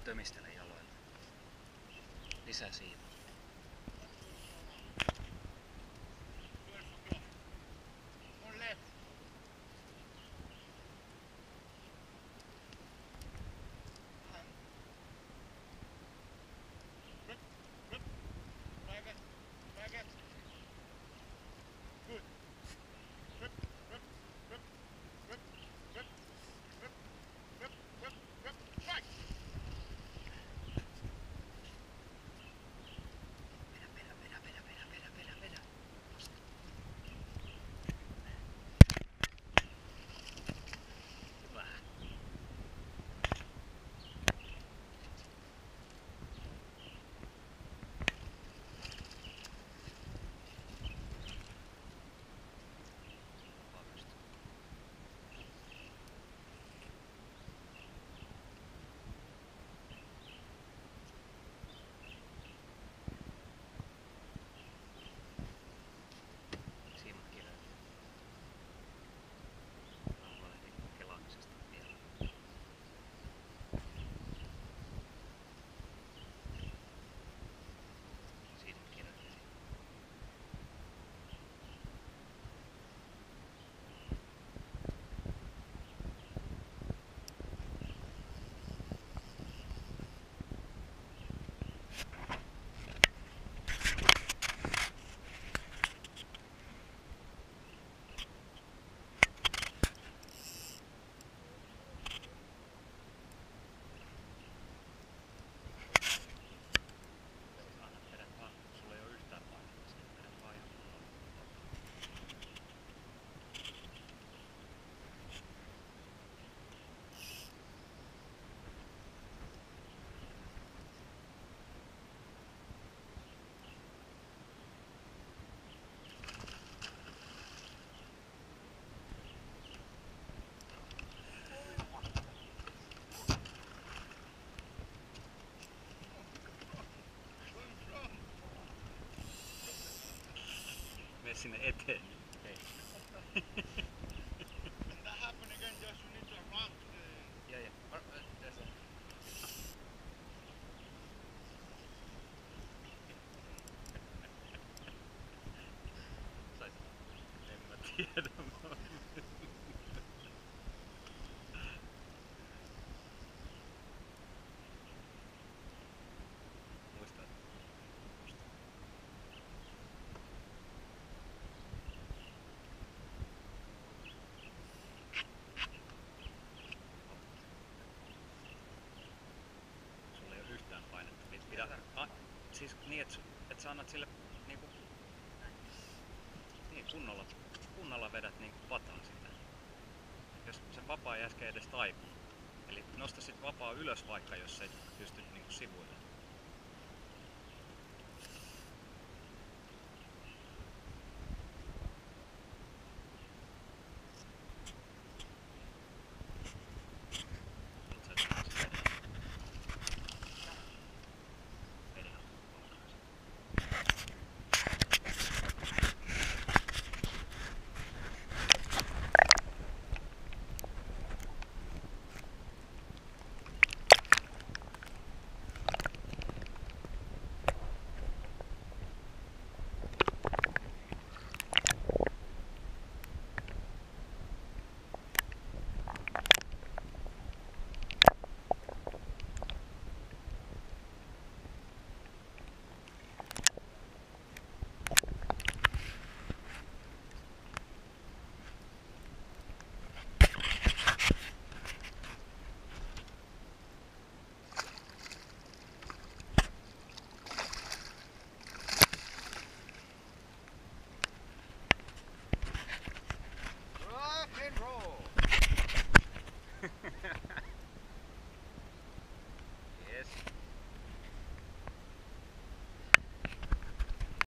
tömistele jaloilla. Lisää siimaa. Mene sinne eteen. Hei. That happen again, just you need to run to the... Yeah. There's a... En mä tiedä. Muistat? Sulla ei oo yhtään painetta. Siis niin, et sä annat sille niinku... Niin, kunnolla vedät niinku pataan sitä. Jos sen vapaa ei äsken edes taipunut. Eli nosta sit vapaa ylös vaikka, jos ei pysty niinku sivuille.